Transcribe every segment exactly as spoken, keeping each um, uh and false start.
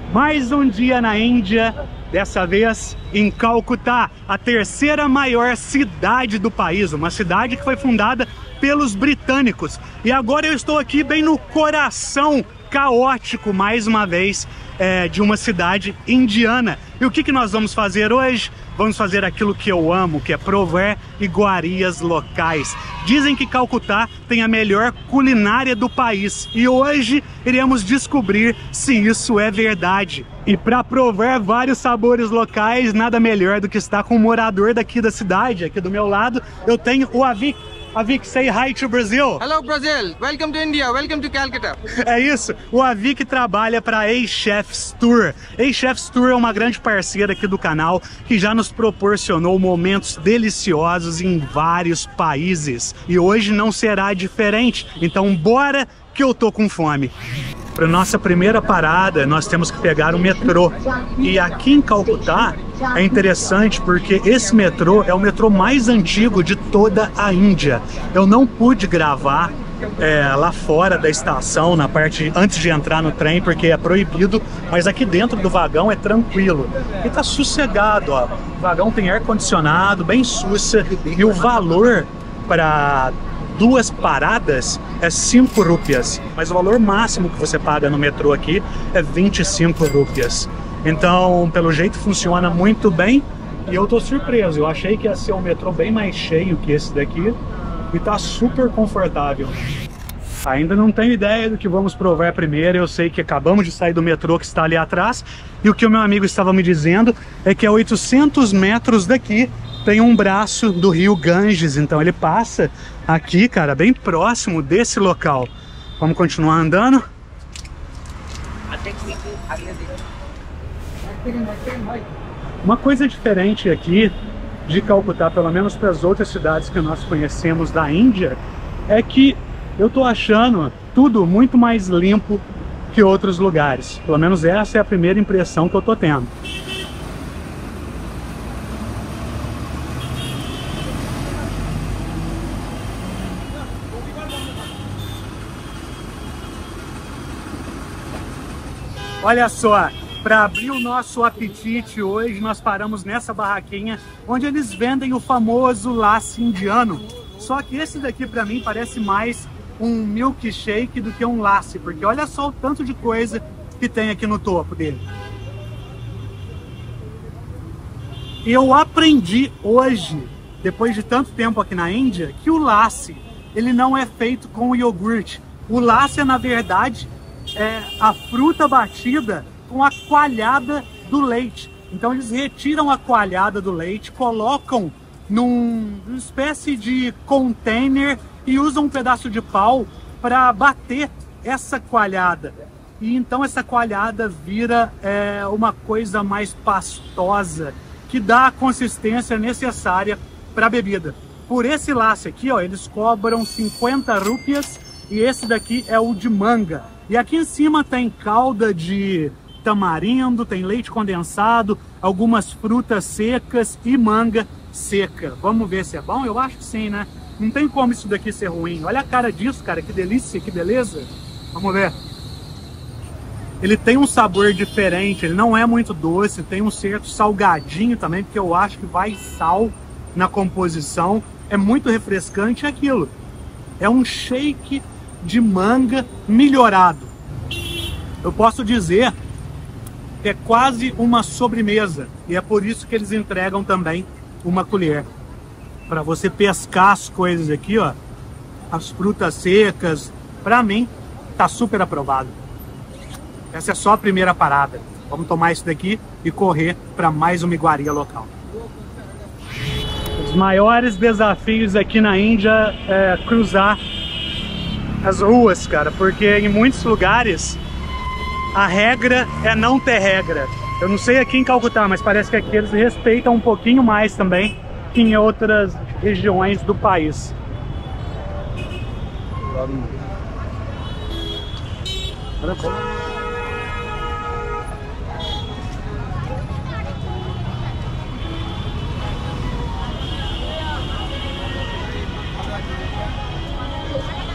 Mais um dia na Índia, dessa vez em Calcutá, a terceira maior cidade do país, uma cidade que foi fundada pelos britânicos. E agora eu estou aqui bem no coração caótico, mais uma vez, é, de uma cidade indiana. E o que, que nós vamos fazer hoje? Vamos fazer aquilo que eu amo, que é provar iguarias locais. Dizem que Calcutá tem a melhor culinária do país e hoje iremos descobrir se isso é verdade. E para provar vários sabores locais, nada melhor do que estar com um morador daqui da cidade. Aqui do meu lado eu tenho o Avik. Avik, say hi to Brazil. Hello Brazil, welcome to India, welcome to Calcutta. É isso, o Avik trabalha para A-Chefs Tour. A-Chefs Tour é uma grande parceira aqui do canal que já nos proporcionou momentos deliciosos em vários países. E hoje não será diferente, então bora que eu tô com fome. Para nossa primeira parada, nós temos que pegar o metrô. E aqui em Calcutá é interessante porque esse metrô é o metrô mais antigo de toda a Índia. Eu não pude gravar é, lá fora da estação, na parte antes de entrar no trem, porque é proibido, mas aqui dentro do vagão é tranquilo. E tá sossegado, ó. O vagão tem ar-condicionado, bem sussa, e o valor para duas paradas é cinco rúpias, mas o valor máximo que você paga no metrô aqui é vinte e cinco rúpias. Então, pelo jeito, funciona muito bem e eu tô surpreso. Eu achei que ia ser um metrô bem mais cheio que esse daqui e tá super confortável. Ainda não tenho ideia do que vamos provar primeiro. Eu sei que acabamos de sair do metrô que está ali atrás e o que o meu amigo estava me dizendo é que a oitocentos metros daqui tem um braço do rio Ganges, então ele passa aqui, cara, bem próximo desse local. Vamos continuar andando? Uma coisa diferente aqui de Calcutá, pelo menos para as outras cidades que nós conhecemos da Índia, é que eu tô achando tudo muito mais limpo que outros lugares. Pelo menos essa é a primeira impressão que eu tô tendo. Olha só, para abrir o nosso apetite hoje, nós paramos nessa barraquinha onde eles vendem o famoso lassi indiano. Só que esse daqui para mim parece mais um milkshake do que um lassi, porque olha só o tanto de coisa que tem aqui no topo dele. Eu aprendi hoje, depois de tanto tempo aqui na Índia, que o lassi, ele não é feito com iogurte. O lassi é, na verdade, é a fruta batida com a coalhada do leite. Então eles retiram a coalhada do leite, colocam num, numa espécie de container e usam um pedaço de pau para bater essa coalhada. E então essa coalhada vira é, uma coisa mais pastosa, que dá a consistência necessária para a bebida. Por esse lassi aqui, ó, eles cobram cinquenta rúpias e esse daqui é o de manga. E aqui em cima tem calda de tamarindo, tem leite condensado, algumas frutas secas e manga seca. Vamos ver se é bom? Eu acho que sim, né? Não tem como isso daqui ser ruim. Olha a cara disso, cara, que delícia, que beleza. Vamos ver. Ele tem um sabor diferente, ele não é muito doce, tem um certo salgadinho também, porque eu acho que vai sal na composição. É muito refrescante aquilo. É um shake de manga melhorado. Eu posso dizer que é quase uma sobremesa e é por isso que eles entregam também uma colher para você pescar as coisas aqui, ó, as frutas secas. Para mim tá super aprovado. Essa é só a primeira parada. Vamos tomar isso daqui e correr para mais uma iguaria local. Os maiores desafios aqui na Índia é cruzar as ruas, cara, porque em muitos lugares a regra é não ter regra. Eu não sei aqui em Calcutá, mas parece que aqui eles respeitam um pouquinho mais também que em outras regiões do país.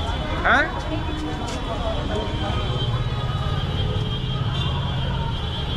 Hã?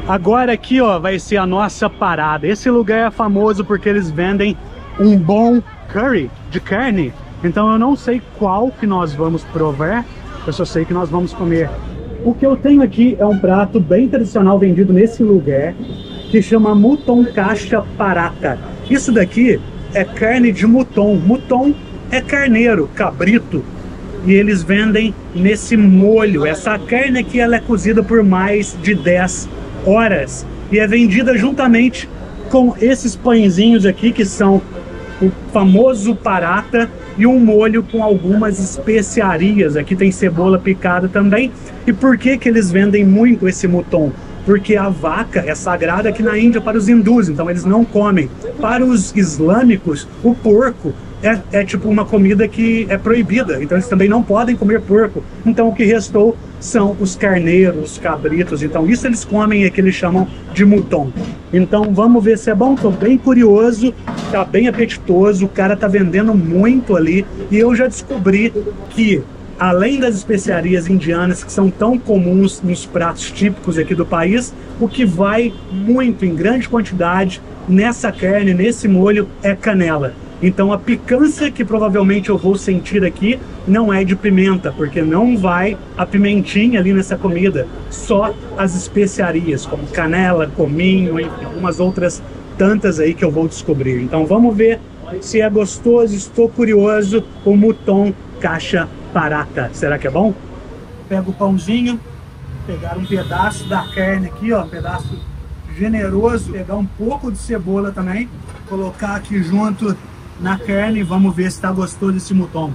Agora aqui, ó, vai ser a nossa parada. Esse lugar é famoso porque eles vendem um bom curry de carne. Então eu não sei qual que nós vamos provar, eu só sei que nós vamos comer. O que eu tenho aqui é um prato bem tradicional vendido nesse lugar, que chama Mouton Kasha Paratha. Isso daqui é carne de mouton. Mouton é carneiro, cabrito. E eles vendem nesse molho. Essa carne aqui ela é cozida por mais de dez horas e é vendida juntamente com esses pãezinhos aqui que são o famoso paratha e um molho com algumas especiarias. Aqui tem cebola picada também. E por que que eles vendem muito esse mouton? Porque a vaca é sagrada aqui na Índia para os hindus, então eles não comem. Para os islâmicos, o porco é, é tipo uma comida que é proibida, então eles também não podem comer porco. Então o que restou são os carneiros, os cabritos, então isso eles comem e que eles chamam de mouton. Então vamos ver se é bom, tô bem curioso, tá bem apetitoso, o cara tá vendendo muito ali e eu já descobri que além das especiarias indianas que são tão comuns nos pratos típicos aqui do país, o que vai muito em grande quantidade nessa carne, nesse molho, é canela. Então a picância que provavelmente eu vou sentir aqui não é de pimenta, porque não vai a pimentinha ali nessa comida, só as especiarias, como canela, cominho e algumas outras tantas aí que eu vou descobrir. Então vamos ver se é gostoso, estou curioso, o Mouton Kasha Paratha. Será que é bom? Pega o pãozinho, pegar um pedaço da carne aqui, ó, um pedaço generoso, pegar um pouco de cebola também, colocar aqui junto na carne e vamos ver se está gostoso esse mouton.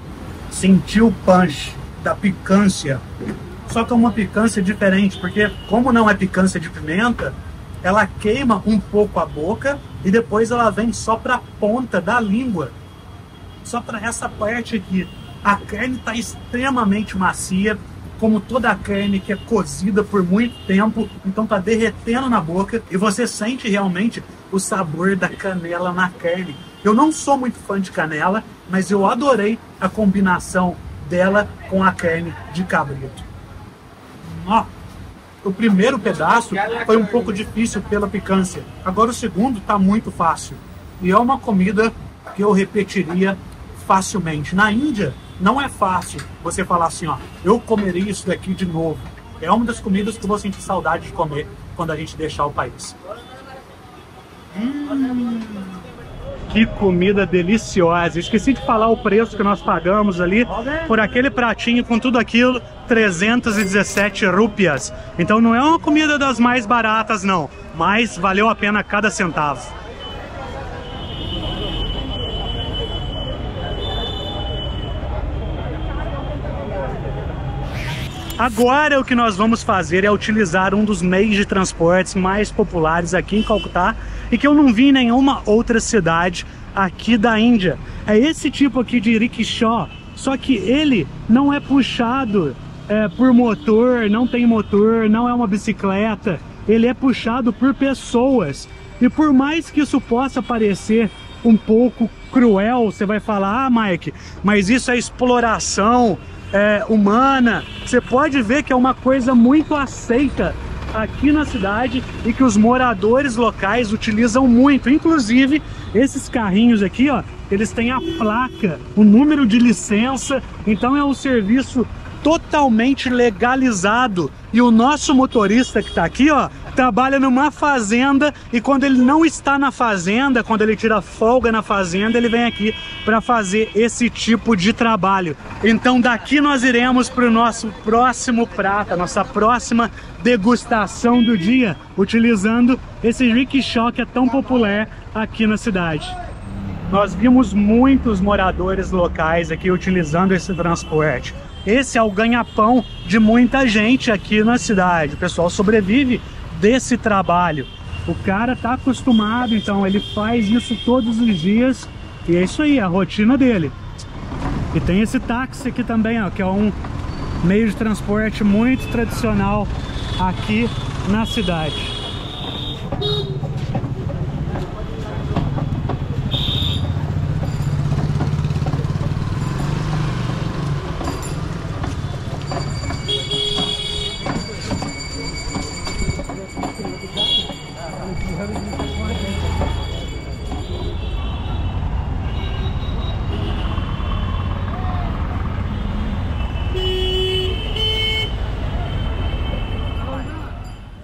Sentir o punch da picância, só que é uma picância diferente, porque como não é picância de pimenta, ela queima um pouco a boca e depois ela vem só para a ponta da língua, só para essa parte aqui. A carne está extremamente macia, como toda a carne que é cozida por muito tempo, então tá derretendo na boca e você sente realmente o sabor da canela na carne. Eu não sou muito fã de canela, mas eu adorei a combinação dela com a carne de cabrito. Ó, o primeiro pedaço foi um pouco difícil pela picância, agora o segundo tá muito fácil. E é uma comida que eu repetiria facilmente. Na Índia, não é fácil você falar assim, ó, eu comeria isso daqui de novo. É uma das comidas que eu vou sentir saudade de comer quando a gente deixar o país. Hum, que comida deliciosa. Esqueci de falar o preço que nós pagamos ali por aquele pratinho com tudo aquilo, trezentas e dezessete rúpias. Então não é uma comida das mais baratas não, mas valeu a pena cada centavo. Agora o que nós vamos fazer é utilizar um dos meios de transportes mais populares aqui em Calcutá e que eu não vi em nenhuma outra cidade aqui da Índia. É esse tipo aqui de rickshaw, só que ele não é puxado é, por motor, não tem motor, não é uma bicicleta, ele é puxado por pessoas. E por mais que isso possa parecer um pouco cruel, você vai falar, ah, Mike, mas isso é exploração É, humana. Você pode ver que é uma coisa muito aceita aqui na cidade e que os moradores locais utilizam muito. Inclusive, esses carrinhos aqui, ó, eles têm a placa, o número de licença, então é um serviço totalmente legalizado. E o nosso motorista que tá aqui, ó, trabalha numa fazenda e quando ele não está na fazenda, quando ele tira folga na fazenda, ele vem aqui para fazer esse tipo de trabalho. Então daqui nós iremos para o nosso próximo prato, a nossa próxima degustação do dia, utilizando esse rickshaw que é tão popular aqui na cidade. Nós vimos muitos moradores locais aqui utilizando esse transporte. Esse é o ganha-pão de muita gente aqui na cidade. O pessoal sobrevive desse trabalho. O cara tá acostumado, então ele faz isso todos os dias e é isso aí, é a rotina dele. E tem esse táxi aqui também, ó, que é um meio de transporte muito tradicional aqui na cidade.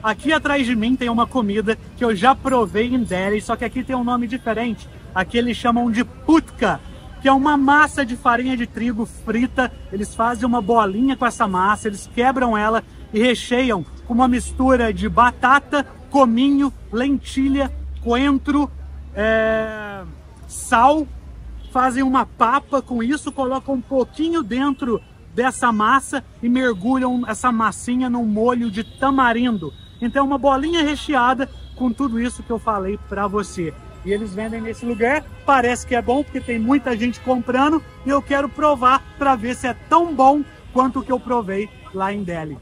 Aqui atrás de mim tem uma comida que eu já provei em Delhi, só que aqui tem um nome diferente. Aqui eles chamam de putka, que é uma massa de farinha de trigo frita. Eles fazem uma bolinha com essa massa, eles quebram ela e recheiam com uma mistura de batata, cominho, lentilha, coentro, é... sal. Fazem uma papa com isso, colocam um pouquinho dentro dessa massa e mergulham essa massinha num molho de tamarindo. Então é uma bolinha recheada com tudo isso que eu falei para você. E eles vendem nesse lugar, parece que é bom porque tem muita gente comprando e eu quero provar para ver se é tão bom quanto o que eu provei lá em Delhi.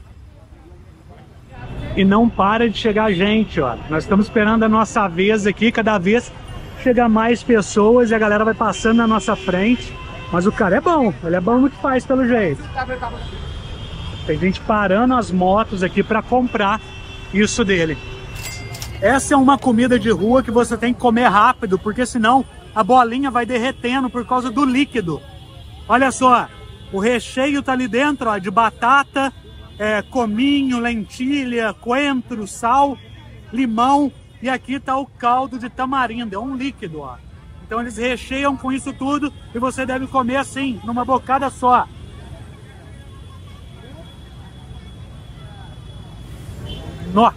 E não para de chegar gente, ó. Nós estamos esperando a nossa vez aqui, cada vez chega mais pessoas e a galera vai passando na nossa frente. Mas o cara é bom, ele é bom no que faz pelo jeito. Tem gente parando as motos aqui para comprar isso dele. Essa é uma comida de rua que você tem que comer rápido, porque senão a bolinha vai derretendo por causa do líquido. Olha só, o recheio tá ali dentro, ó, de batata, é, cominho, lentilha, coentro, sal, limão, e aqui tá o caldo de tamarindo, é um líquido, ó. Então eles recheiam com isso tudo e você deve comer assim, numa bocada só. Nó.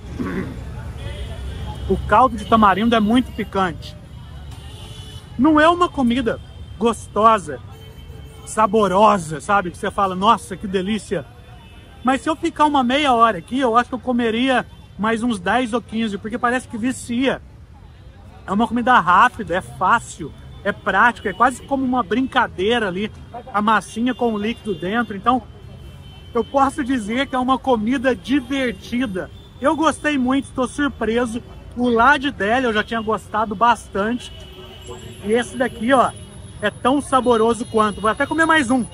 O caldo de tamarindo é muito picante. Não é uma comida gostosa, saborosa, sabe? Que você fala, nossa, que delícia. Mas se eu ficar uma meia hora aqui, eu acho que eu comeria mais uns dez ou quinze, porque parece que vicia. É uma comida rápida, é fácil, é prático, é quase como uma brincadeira ali, a massinha com o líquido dentro. Então, eu posso dizer que é uma comida divertida. Eu gostei muito, estou surpreso. O lá de Delhi eu já tinha gostado bastante. E esse daqui, ó, é tão saboroso quanto. Vou até comer mais um.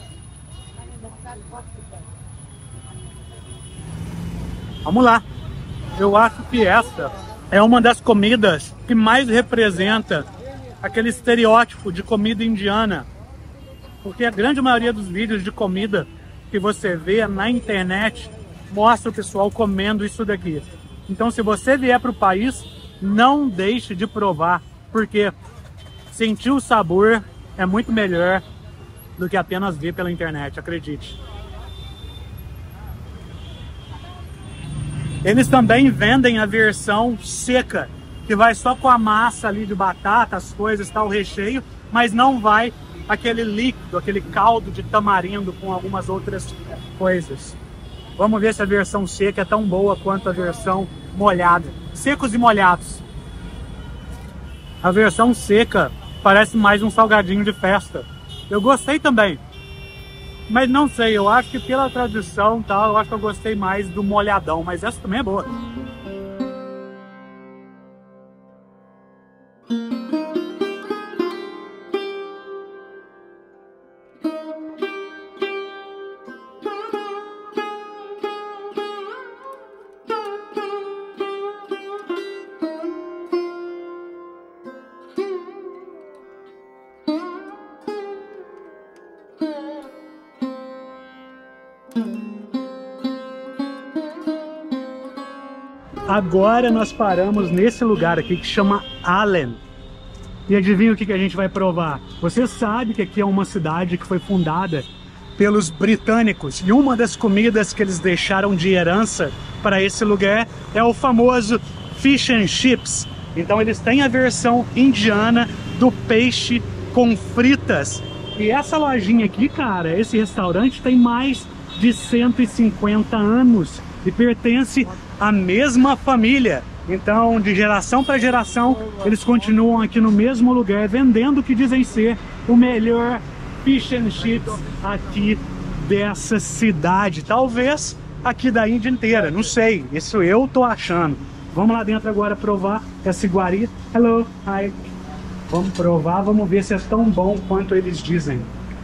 Vamos lá. Eu acho que essa é uma das comidas que mais representa aquele estereótipo de comida indiana. Porque a grande maioria dos vídeos de comida que você vê na internet mostra o pessoal comendo isso daqui. Então, se você vier para o país, não deixe de provar, porque sentir o sabor é muito melhor do que apenas ver pela internet, acredite. Eles também vendem a versão seca, que vai só com a massa ali de batata, as coisas, tá, o recheio, mas não vai aquele líquido, aquele caldo de tamarindo com algumas outras coisas. Vamos ver se a versão seca é tão boa quanto a versão molhada. Secos e molhados. A versão seca parece mais um salgadinho de festa. Eu gostei também. Mas não sei, eu acho que pela tradição, tá, eu acho que eu gostei mais do molhadão. Mas essa também é boa. Agora nós paramos nesse lugar aqui que chama Allen. E adivinha o que que a gente vai provar? Você sabe que aqui é uma cidade que foi fundada pelos britânicos. E uma das comidas que eles deixaram de herança para esse lugar é o famoso fish and chips. Então eles têm a versão indiana do peixe com fritas. E essa lojinha aqui, cara, esse restaurante tem mais de cento e cinquenta anos e pertence à mesma família. Então, de geração para geração, eles continuam aqui no mesmo lugar, vendendo o que dizem ser o melhor fish and chips aqui dessa cidade. Talvez aqui da Índia inteira, não sei. Isso eu tô achando. Vamos lá dentro agora provar essa iguaria. Hello, hi. Vamos provar, vamos ver se é tão bom quanto eles dizem.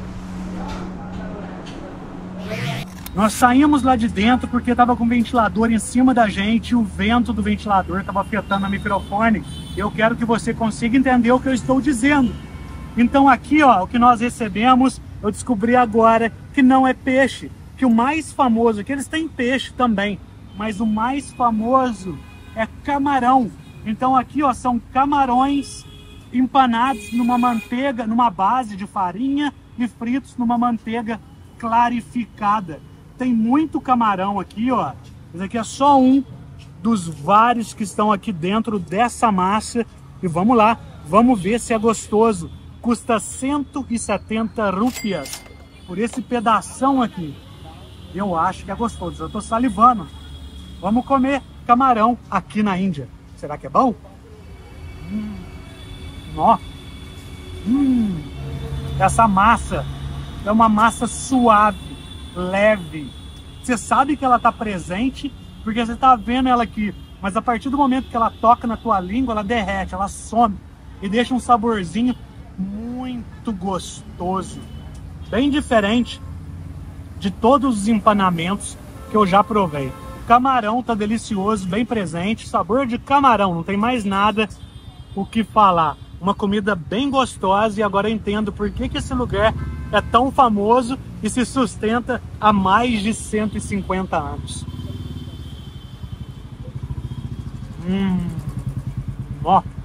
Nós saímos lá de dentro porque estava com o ventilador em cima da gente e o vento do ventilador estava afetando o microfone. Eu quero que você consiga entender o que eu estou dizendo. Então aqui, ó, o que nós recebemos, eu descobri agora que não é peixe. Que o mais famoso, que eles têm peixe também, mas o mais famoso é camarão. Então aqui, ó, são camarões empanados numa manteiga, numa base de farinha e fritos numa manteiga clarificada. Tem muito camarão aqui, ó. Esse aqui é só um dos vários que estão aqui dentro dessa massa. E vamos lá, vamos ver se é gostoso. Custa cento e setenta rupias por esse pedação aqui. Eu acho que é gostoso, eu tô salivando. Vamos comer camarão aqui na Índia. Será que é bom? Hum. Ó. Hum. Essa massa é uma massa suave, leve. Você sabe que ela tá presente porque você tá vendo ela aqui. Mas a partir do momento que ela toca na tua língua, ela derrete, ela some e deixa um saborzinho muito gostoso. Bem diferente de todos os empanamentos que eu já provei. O camarão tá delicioso, bem presente, sabor de camarão, não tem mais nada o que falar. Uma comida bem gostosa e agora eu entendo por que que esse lugar é tão famoso e se sustenta há mais de cento e cinquenta anos. Hum, ó.